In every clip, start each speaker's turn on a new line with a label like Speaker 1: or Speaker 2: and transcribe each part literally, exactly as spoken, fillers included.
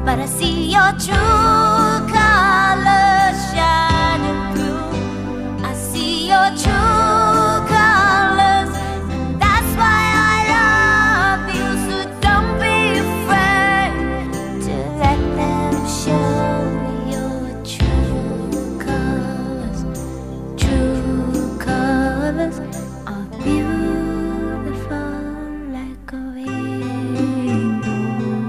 Speaker 1: but I see your true colors shining through. I see your true colors, and that's why I love you. So don't be afraid to let them show your true colors. True colors are beautiful like a rainbow.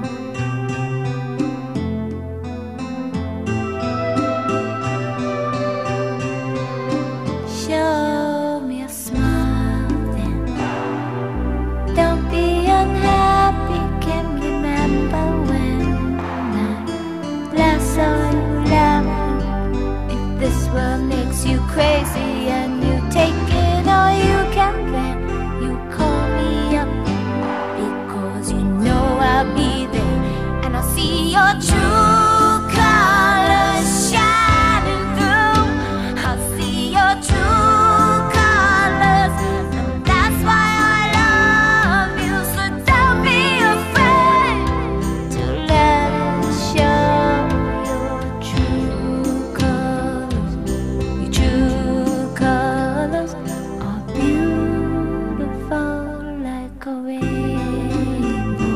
Speaker 1: Show me a smile then. Don't be unhappy. Can remember when I last saw you laughing. If this world makes you crazy and you take it all you can, then you call me up, because you know I'll be there, and I'll see your true colors shining through. I'll see your true colors, and that's why I love you. So don't be afraid to let it show your true colors. Your true colors are beautiful like a rainbow.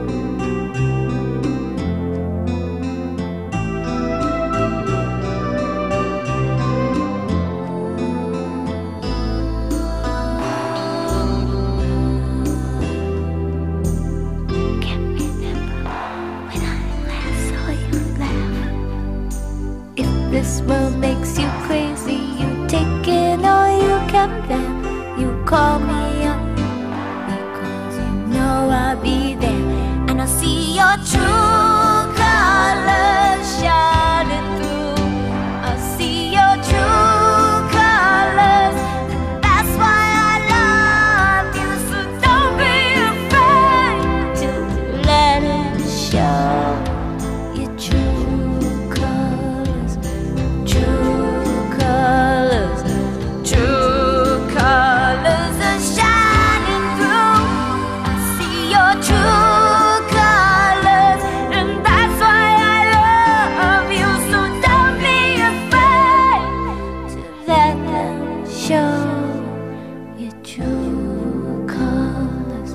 Speaker 1: Can remember when I last saw you laugh. If this world makes you crazy, you take it all you can, then you call me up, because you know I'll be there, and I'll see your true colors shining through. I'll see your true colors, and that's why I love you. So don't be afraid to let it show your true colors. True colors, true colors are shining through. I see your true colors, and that's why I love you. So don't be afraid to let them show your true colors.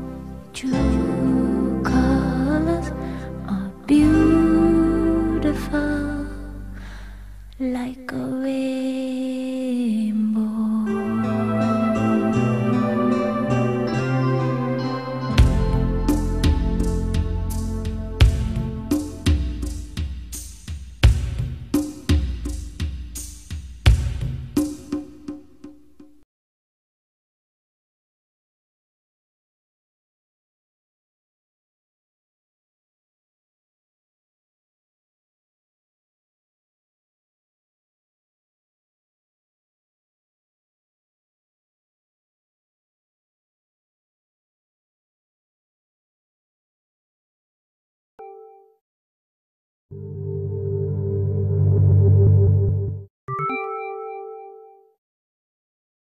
Speaker 1: True colors are beautiful like a rainbow.